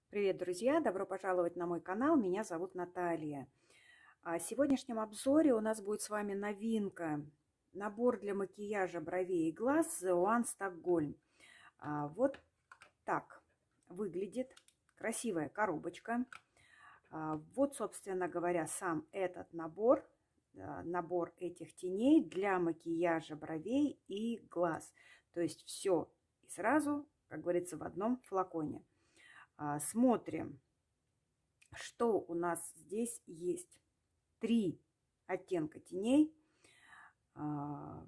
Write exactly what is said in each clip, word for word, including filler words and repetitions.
Привет, друзья! Добро пожаловать на мой канал. Меня зовут Наталья. В сегодняшнем обзоре у нас будет с вами новинка. Набор для макияжа бровей и глаз The One Stockholm. Вот так выглядит красивая коробочка. Вот, собственно говоря, сам этот набор. Набор этих теней для макияжа бровей и глаз. То есть все и сразу, как говорится, в одном флаконе. Смотрим, что у нас здесь есть. Три оттенка теней. В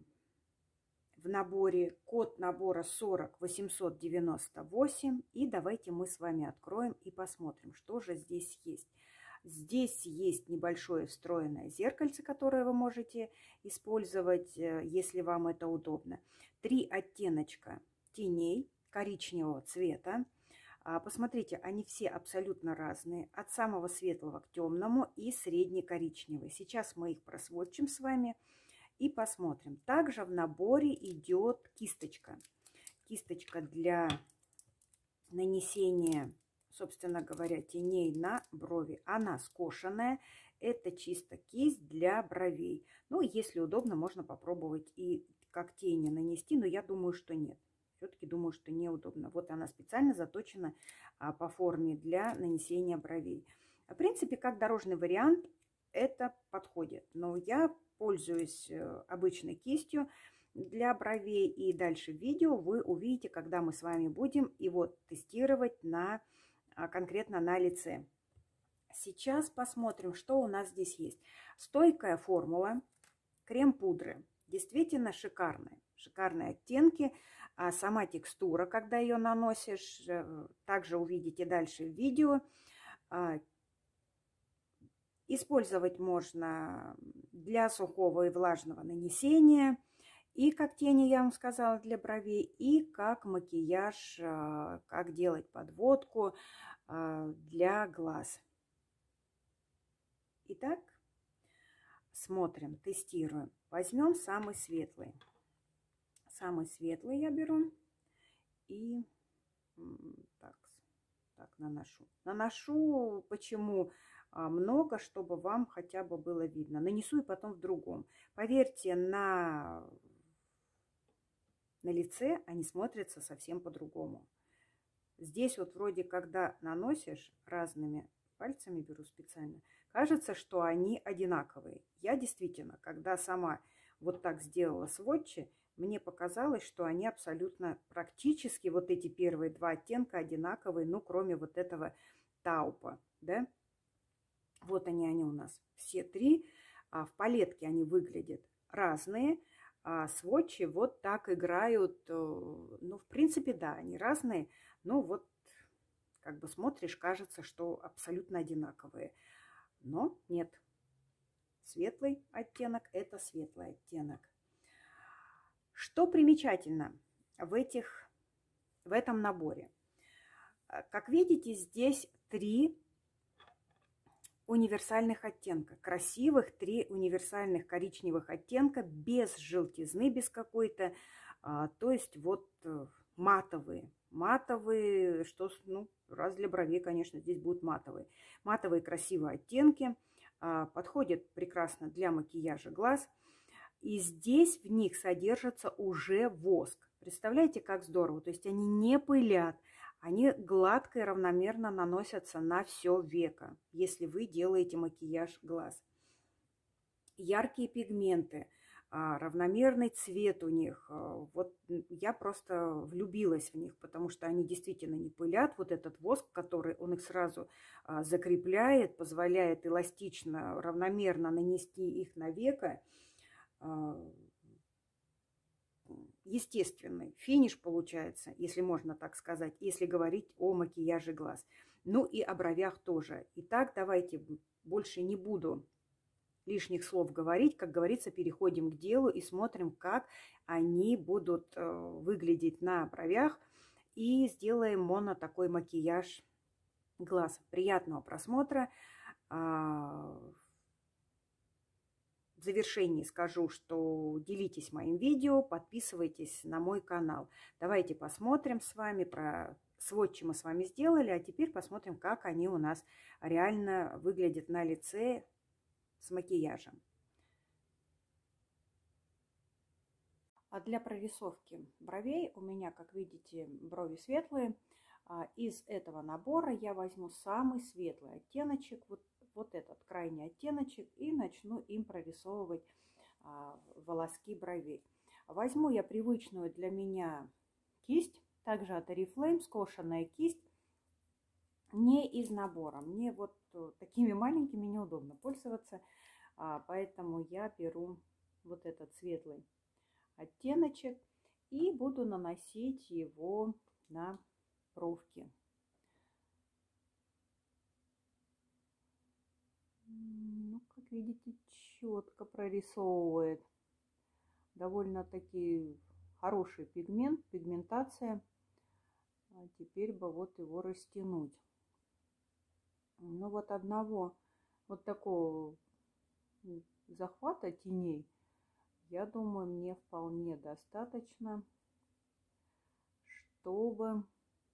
наборе код набора сорок восемьсот девяносто восемь. И давайте мы с вами откроем и посмотрим, что же здесь есть. Здесь есть небольшое встроенное зеркальце, которое вы можете использовать, если вам это удобно. Три оттеночка теней коричневого цвета. Посмотрите, они все абсолютно разные, от самого светлого к темному и средне-коричневый. Сейчас мы их просводчим с вами и посмотрим. Также в наборе идет кисточка. Кисточка для нанесения, собственно говоря, теней на брови. Она скошенная. Это чисто кисть для бровей. Ну, если удобно, можно попробовать и как тени нанести, но я думаю, что нет. Все-таки думаю, что неудобно. Вот она специально заточена а, по форме для нанесения бровей. В принципе, как дорожный вариант, это подходит. Но я пользуюсь обычной кистью для бровей. И дальше в видео вы увидите, когда мы с вами будем его тестировать на, конкретно на лице. Сейчас посмотрим, что у нас здесь есть. Стойкая формула крем-пудры. Действительно шикарная. Шикарные оттенки. А сама текстура, когда ее наносишь, также увидите дальше в видео. Использовать можно для сухого и влажного нанесения. И как тени, я вам сказала, для бровей. И как макияж, как делать подводку для глаз. Итак, смотрим, тестируем. Возьмем самый светлый. Самый светлый я беру и так, так наношу. Наношу почему много, чтобы вам хотя бы было видно. Нанесу и потом в другом. Поверьте, на, на лице они смотрятся совсем по-другому. Здесь вот вроде, когда наносишь разными пальцами, беру специально, кажется, что они одинаковые. Я действительно, когда сама вот так сделала сводчи, мне показалось, что они абсолютно практически, вот эти первые два оттенка одинаковые, ну, кроме вот этого таупа, да. Вот они, они у нас все три. А в палетке они выглядят разные. А сводчи вот так играют. Ну, в принципе, да, они разные. Но вот, как бы смотришь, кажется, что абсолютно одинаковые. Но нет. Светлый оттенок – это светлый оттенок. Что примечательно в, этих, в этом наборе? Как видите, здесь три универсальных оттенка. Красивых три универсальных коричневых оттенка, без желтизны, без какой-то. А, то есть вот матовые. Матовые, что, ну, раз для бровей, конечно, здесь будут матовые. Матовые красивые оттенки. А, подходят прекрасно для макияжа глаз. И здесь в них содержится уже воск. Представляете, как здорово? То есть они не пылят, они гладко и равномерно наносятся на все веко, если вы делаете макияж глаз. Яркие пигменты, равномерный цвет у них. Вот я просто влюбилась в них, потому что они действительно не пылят. Вот этот воск, который он их сразу закрепляет, позволяет эластично, равномерно нанести их на веко. Естественный финиш получается, если можно так сказать, если говорить о макияже глаз. Ну и о бровях тоже. Итак, давайте больше не буду лишних слов говорить. Как говорится, переходим к делу и смотрим, как они будут выглядеть на бровях. И сделаем моно такой макияж глаз. Приятного просмотра. В завершении скажу, что делитесь моим видео, подписывайтесь на мой канал. Давайте посмотрим с вами, про, сводчи мы с вами сделали, а теперь посмотрим, как они у нас реально выглядят на лице с макияжем. А для прорисовки бровей у меня, как видите, брови светлые. Из этого набора я возьму самый светлый оттеночек, вот, вот этот крайний оттеночек, и начну им прорисовывать волоски бровей. Возьму я привычную для меня кисть, также от Oriflame, скошенная кисть, не из набора. Мне вот такими маленькими неудобно пользоваться, поэтому я беру вот этот светлый оттеночек и буду наносить его на бровки. Ну, как видите, четко прорисовывает. Довольно-таки хороший пигмент, пигментация. А теперь бы вот его растянуть. Ну вот одного вот такого захвата теней, я думаю, мне вполне достаточно, чтобы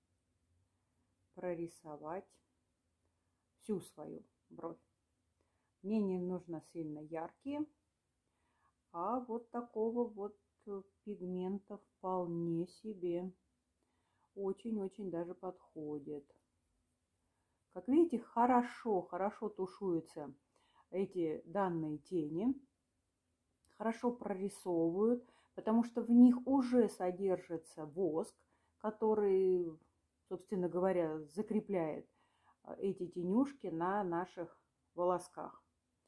прорисовать всю свою бровь. Мне не нужно сильно яркие, а вот такого вот пигмента вполне себе очень-очень даже подходит. Как видите, хорошо, хорошо тушуются эти данные тени, хорошо прорисовывают, потому что в них уже содержится воск, который, собственно говоря, закрепляет эти тенюшки на наших волосках.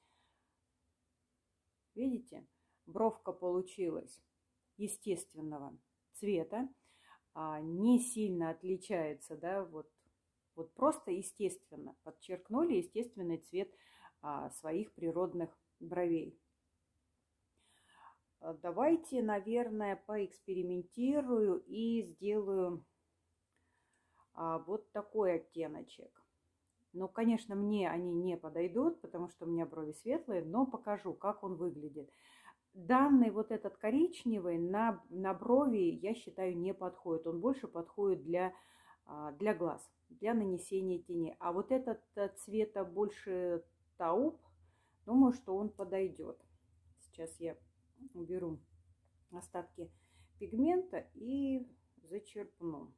Видите, бровка получилась естественного цвета, не сильно отличается, да, вот, вот просто естественно подчеркнули естественный цвет своих природных бровей. Давайте, наверное, поэкспериментирую и сделаю вот такой оттеночек. Ну, конечно, мне они не подойдут, потому что у меня брови светлые, но покажу, как он выглядит. Данный вот этот коричневый на, на брови, я считаю, не подходит. Он больше подходит для, для глаз, для нанесения теней. А вот этот цвета больше тауп, думаю, что он подойдет. Сейчас я уберу остатки пигмента и зачерпну.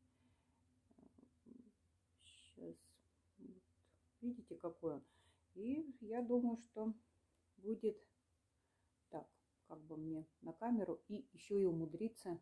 Сейчас. Видите, какой он? И я думаю, что будет так, как бы мне на камеру. И еще и умудриться.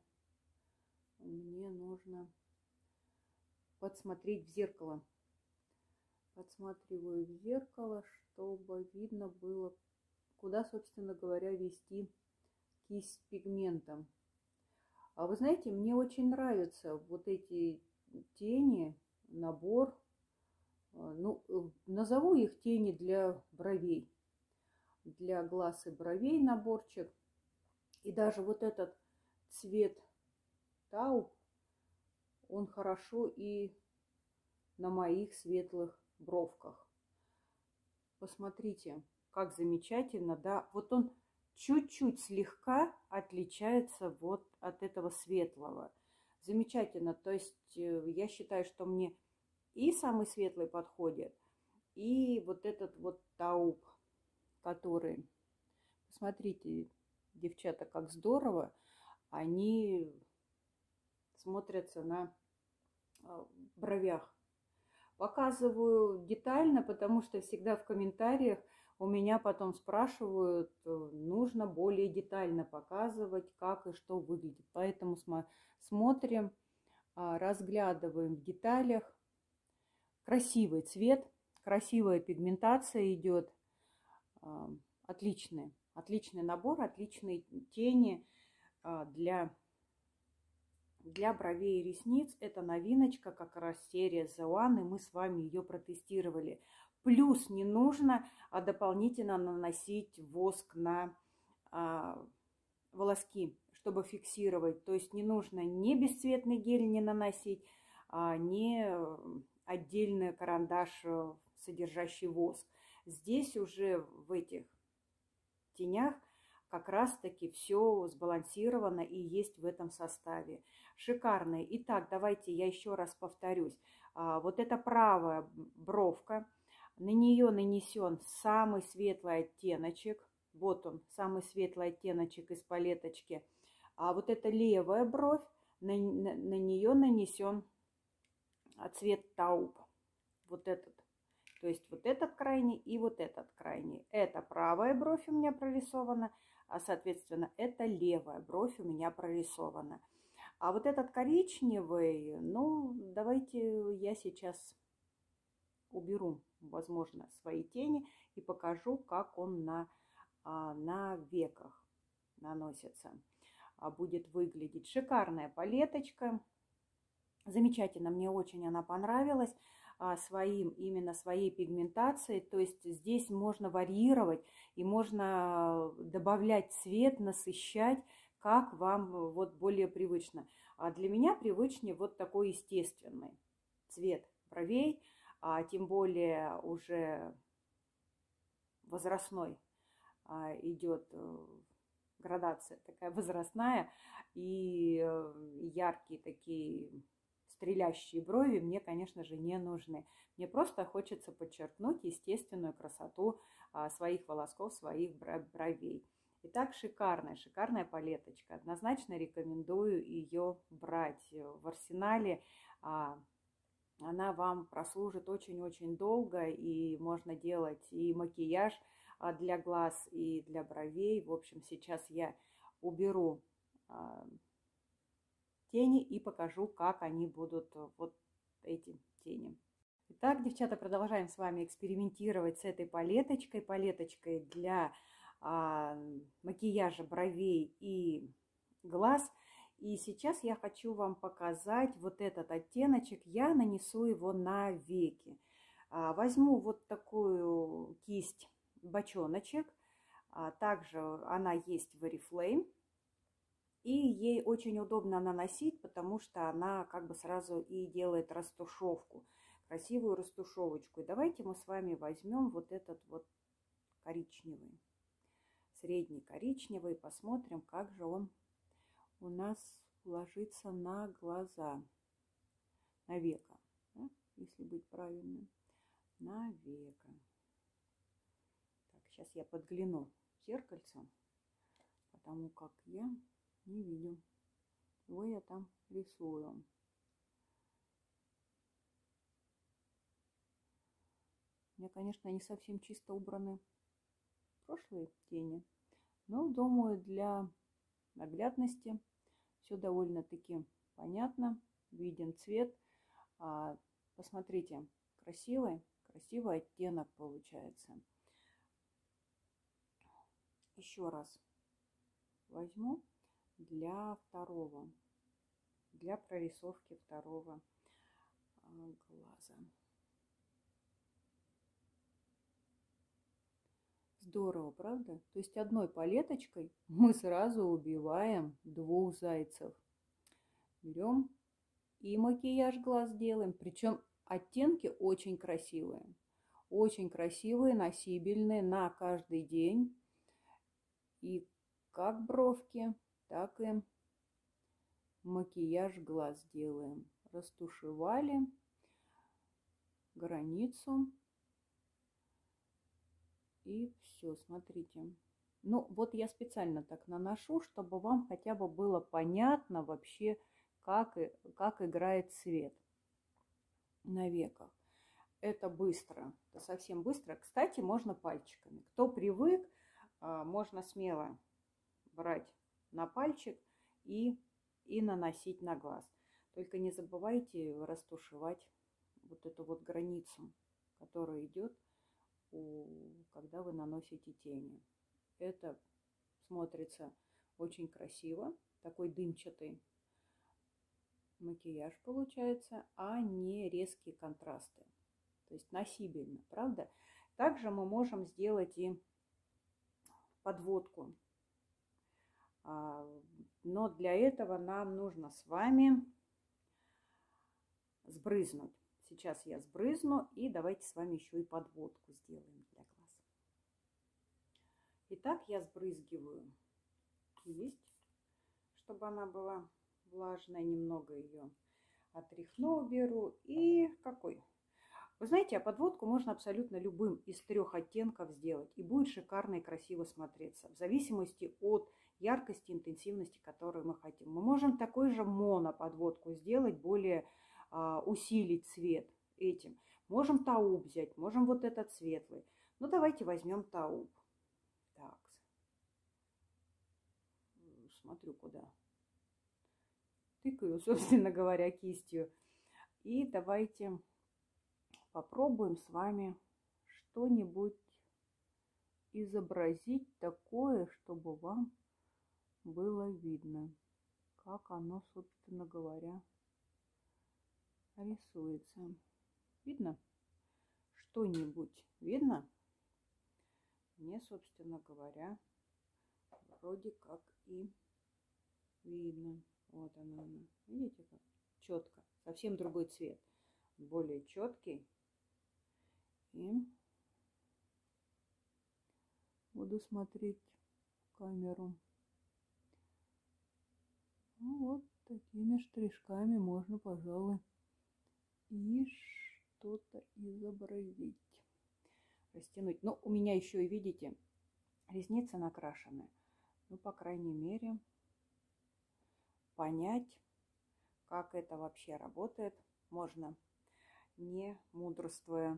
Мне нужно подсмотреть в зеркало. Подсматриваю в зеркало, чтобы видно было, куда, собственно говоря, вести кисть с пигментом. А вы знаете, мне очень нравятся вот эти тени, набор. Ну, назову их тени для бровей. Для глаз и бровей наборчик. И даже вот этот цвет тауп, он хорошо и на моих светлых бровках. Посмотрите, как замечательно, да. Вот он чуть-чуть слегка отличается вот от этого светлого. Замечательно. То есть я считаю, что мне и самый светлый подходит, и вот этот вот тауп, который, посмотрите, девчата, как здорово они смотрятся на бровях. Показываю детально, потому что всегда в комментариях у меня потом спрашивают, нужно более детально показывать, как и что выглядит. Поэтому смотрим, разглядываем в деталях. Красивый цвет, красивая пигментация идет. Отличный, отличный набор, отличные тени для, для бровей и ресниц. Это новиночка, как раз серия The One, и мы с вами ее протестировали. Плюс не нужно а дополнительно наносить воск на а, волоски, чтобы фиксировать. То есть не нужно ни бесцветный гель не наносить, а, ни отдельный карандаш, содержащий воск. Здесь уже в этих тенях как раз-таки все сбалансировано и есть в этом составе. Шикарные. Итак, давайте я еще раз повторюсь. Вот эта правая бровка, на нее нанесен самый светлый оттеночек. Вот он, самый светлый оттеночек из палеточки. А вот эта левая бровь, на, на, на нее нанесен цвет тауп. Вот этот. То есть вот этот крайний и вот этот крайний. Это правая бровь у меня прорисована, а соответственно это левая бровь у меня прорисована. А вот этот коричневый, ну давайте я сейчас уберу, возможно, свои тени и покажу, как он на, на веках наносится. Будет выглядеть. Шикарная палеточка. Замечательно, мне очень она понравилась своим, именно своей пигментацией. То есть здесь можно варьировать и можно добавлять цвет, насыщать, как вам вот более привычно. А для меня привычнее вот такой естественный цвет бровей, а тем более уже возрастной идет градация такая возрастная, и яркие такие стрелящие брови мне, конечно же, не нужны. Мне просто хочется подчеркнуть естественную красоту своих волосков, своих бровей. Итак, шикарная, шикарная палеточка. Однозначно рекомендую ее брать в арсенале. Она вам прослужит очень-очень долго, и можно делать и макияж для глаз, и для бровей. В общем, сейчас я уберу тени и покажу, как они будут, вот эти тени. Итак, девчата, продолжаем с вами экспериментировать с этой палеточкой. Палеточкой для а, макияжа бровей и глаз. И сейчас я хочу вам показать вот этот оттеночек. Я нанесу его на веки. А, возьму вот такую кисть бочоночек. А, также она есть в Oriflame. И ей очень удобно наносить, потому что она как бы сразу и делает растушевку, красивую растушевочку. И давайте мы с вами возьмем вот этот вот коричневый, средний коричневый, посмотрим, как же он у нас ложится на глаза, на века, да? Если быть правильным, на века. Так, сейчас я подгляну в зеркальце, потому как я не видел. Его я там рисую. У меня, конечно, не совсем чисто убраны прошлые тени. Но, думаю, для наглядности все довольно-таки понятно. Виден цвет. А, посмотрите, красивый, красивый оттенок получается. Еще раз возьму для второго, для прорисовки второго глаза. Здорово, правда? То есть одной палеточкой мы сразу убиваем двух зайцев. Берем и макияж глаз делаем. Причем оттенки очень красивые. Очень красивые, носибельные на каждый день. И как бровки, так и макияж глаз делаем. Растушевали границу. И все, смотрите. Ну, вот я специально так наношу, чтобы вам хотя бы было понятно вообще, как, как играет цвет на веках. Это быстро, это совсем быстро. Кстати, можно пальчиками. Кто привык, можно смело брать на пальчик и, и наносить на глаз. Только не забывайте растушевать вот эту вот границу, которая идет, когда вы наносите тени. Это смотрится очень красиво. Такой дымчатый макияж получается, а не резкие контрасты. То есть носибельно, правда? Также мы можем сделать и подводку. Но для этого нам нужно с вами сбрызнуть. Сейчас я сбрызну, и давайте с вами еще и подводку сделаем для глаз. Итак, я сбрызгиваю кисть, чтобы она была влажная. Немного ее отряхну, беру. И какой? Вы знаете, а подводку можно абсолютно любым из трех оттенков сделать. И будет шикарно и красиво смотреться. В зависимости от яркости, интенсивности, которую мы хотим. Мы можем такой же моноподводку сделать, более а, усилить цвет этим. Можем тауб взять, можем вот этот светлый. Ну, давайте возьмем тауб. Так. Смотрю, куда. Тыкаю, собственно говоря, кистью. И давайте попробуем с вами что-нибудь изобразить такое, чтобы вам было видно, как оно, собственно говоря, рисуется. Видно? Что-нибудь видно? Мне, собственно говоря, вроде как и видно. Вот оно, оно. Видите, как четко. Совсем другой цвет. Более четкий. И буду смотреть в камеру. Ну, вот такими штришками можно, пожалуй, и что-то изобразить. Растянуть. Но у меня еще и, видите, ресницы накрашены. Ну, по крайней мере, понять, как это вообще работает, можно, не мудрствуя.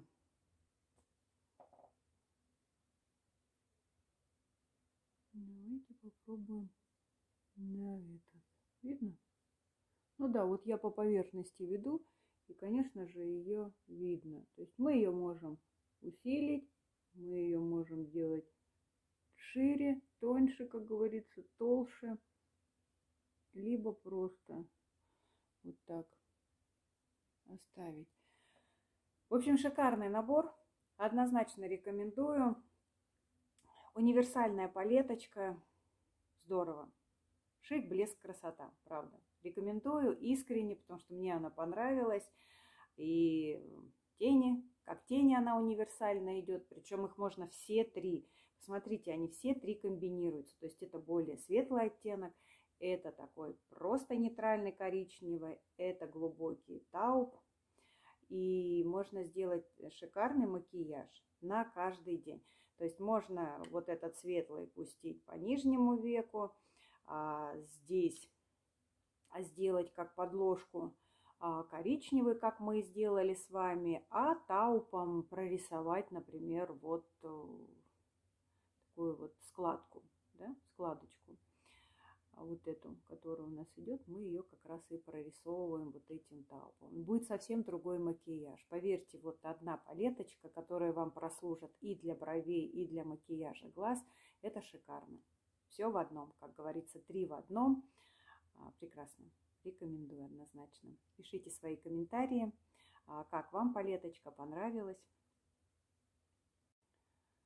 Давайте попробуем на этот. Видно? Ну да, вот я по поверхности веду, и, конечно же, ее видно. То есть мы ее можем усилить, мы ее можем сделать шире, тоньше, как говорится, толще, либо просто вот так оставить. В общем, шикарный набор. Однозначно рекомендую. Универсальная палеточка. Здорово. Шик, блеск, красота. Правда. Рекомендую искренне, потому что мне она понравилась. И тени, как тени она универсально идет. Причем их можно все три. Посмотрите, они все три комбинируются. То есть это более светлый оттенок. Это такой просто нейтральный коричневый. Это глубокий тауп. И можно сделать шикарный макияж на каждый день. То есть можно вот этот светлый пустить по нижнему веку. А здесь сделать как подложку коричневый, как мы сделали с вами. А таупом прорисовать, например, вот такую вот складку, да, складочку. Вот эту, которая у нас идет, мы ее как раз и прорисовываем вот этим таупом. Будет совсем другой макияж. Поверьте, вот одна палеточка, которая вам прослужит и для бровей, и для макияжа глаз, это шикарно. Все в одном, как говорится, три в одном. Прекрасно. Рекомендую однозначно. Пишите свои комментарии, как вам палеточка, понравилась.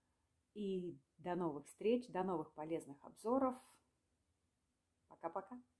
И до новых встреч, до новых полезных обзоров. Пока-пока.